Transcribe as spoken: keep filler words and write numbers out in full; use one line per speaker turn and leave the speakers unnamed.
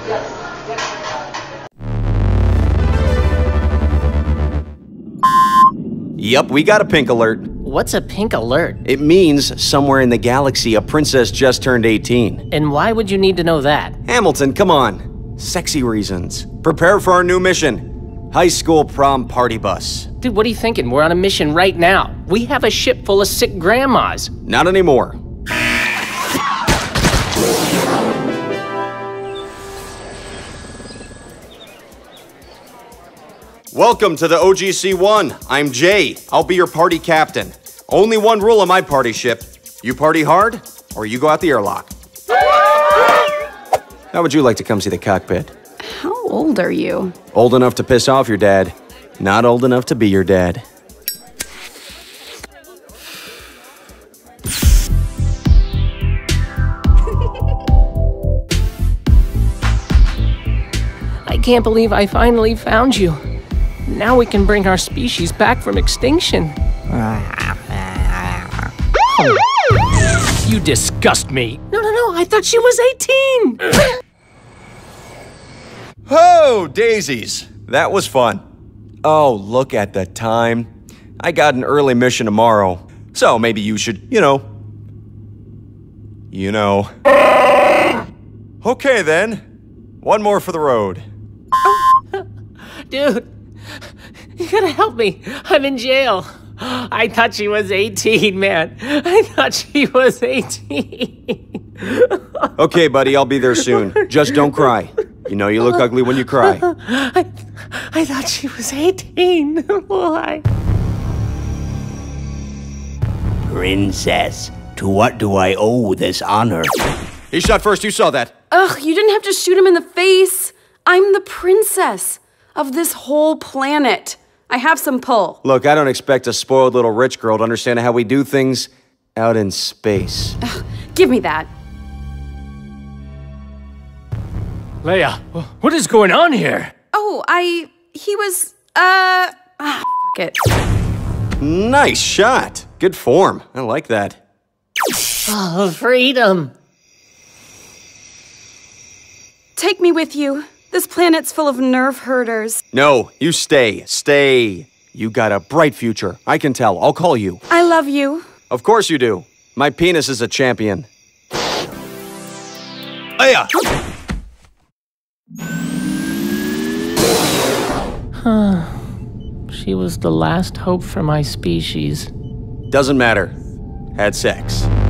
Yep, we got a pink alert.
What's a pink alert?
It means somewhere in the galaxy a princess just turned eighteen.
And why would you need to know that?
Hamilton, come on. Sexy reasons. Prepare for our new mission. High school prom party bus.
Dude, what are you thinking? We're on a mission right now. We have a ship full of sick grandmas.
Not anymore. Welcome to the O G C one. I'm Jay. I'll be your party captain. Only one rule on my party ship. You party hard, or you go out the airlock. How would you like to come see the cockpit?
How old are you?
Old enough to piss off your dad. Not old enough to be your dad.
I can't believe I finally found you. Now we can bring our species back from extinction. You disgust me. No, no, no, I thought she was eighteen.
Oh, daisies. That was fun. Oh, look at the time. I got an early mission tomorrow. So maybe you should, you know. You know. Okay then. One more for the road.
Dude, you gotta help me. I'm in jail. I thought she was eighteen, man. I thought she was eighteen.
Okay, buddy, I'll be there soon. Just don't cry. You know you look ugly when you cry.
I, I thought she was eighteen. Why?
Princess, to what do I owe this honor?
He shot first, you saw that.
Ugh, you didn't have to shoot him in the face. I'm the princess of this whole planet. I have some pull.
Look, I don't expect a spoiled little rich girl to understand how we do things out in space.
Ugh, give me that.
Leia, what is going on here?
Oh, I... he was... uh... ah, f*** it.
Nice shot. Good form. I like that.
Oh, freedom.
Take me with you. This planet's full of nerve herders.
No, you stay. Stay. You got a bright future. I can tell. I'll call you.
I love you.
Of course you do. My penis is a champion. Leia!
She was the last hope for my species.
Doesn't matter. Had sex.